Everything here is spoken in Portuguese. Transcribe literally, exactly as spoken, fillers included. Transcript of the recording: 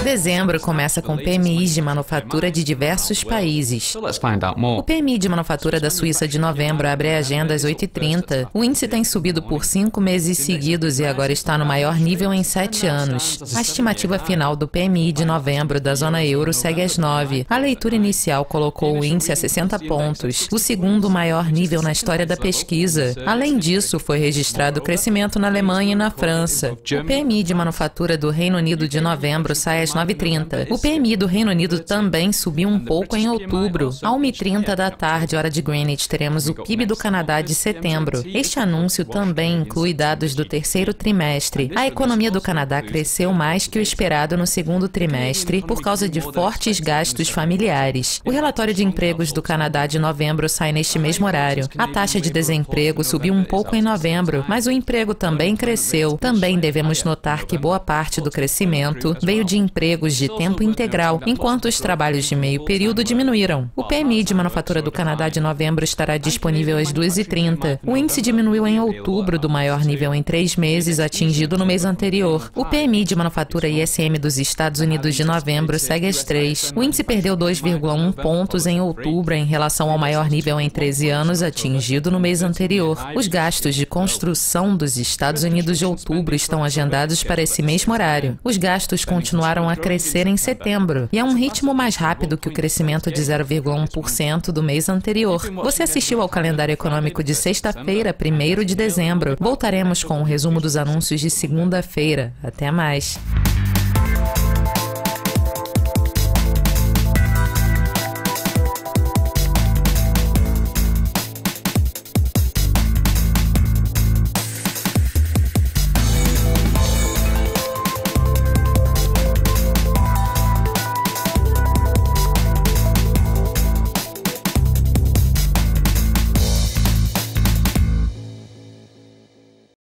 Dezembro começa com P M Is de manufatura de diversos países. O P M I de manufatura da Suíça de novembro abre a agenda às oito e trinta. O índice tem subido por cinco meses seguidos e agora está no maior nível em sete anos. A estimativa final do P M I de novembro da zona euro segue às nove. A leitura inicial colocou o índice a sessenta pontos, o segundo maior nível na história da pesquisa. Além disso, foi registrado crescimento na Alemanha e na França. O P M I de manufatura do Reino Unido de novembro sai às nove e trinta. O P M I do Reino Unido também subiu um pouco em outubro. À uma e trinta da tarde, hora de Greenwich, teremos o P I B do Canadá de setembro. Este anúncio também inclui dados do terceiro trimestre. A economia do Canadá cresceu mais que o esperado no segundo trimestre por causa de fortes gastos familiares. O relatório de empregos do Canadá de novembro sai neste mesmo horário. A taxa de desemprego subiu um pouco em novembro, mas o emprego também cresceu. Também devemos notar que boa parte do crescimento veio de empregos de tempo integral, enquanto os trabalhos de meio período diminuíram. O P M I de manufatura do Canadá de novembro estará disponível às duas e trinta. O índice diminuiu em outubro do maior nível em três meses atingido no mês anterior. O P M I de manufatura I S M dos Estados Unidos de novembro segue às três. O índice perdeu dois vírgula um pontos em outubro em relação ao maior nível em treze anos atingido no mês anterior. Os gastos de construção dos Estados Unidos de outubro estão agendados para esse mesmo horário. Os gastos continuaram a crescer em setembro, e é um ritmo mais rápido que o crescimento de zero vírgula um por cento do mês anterior. Você assistiu ao calendário econômico de sexta-feira, primeiro de dezembro. Voltaremos com o resumo dos anúncios de segunda-feira. Até mais!